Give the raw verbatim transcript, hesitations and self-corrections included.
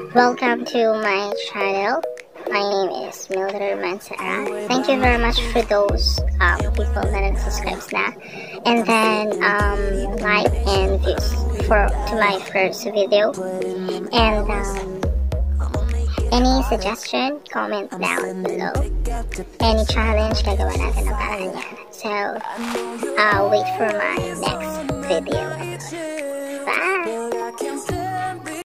Welcome to my channel. My name is Mildred Mansara. Thank you very much for those um, people that have subscribed now, and then um, like and views for to my first video. And um, any suggestion, comment down below. Any challenge, gagawa natin ng paraan yan. So, I'll wait for my next video. Bye!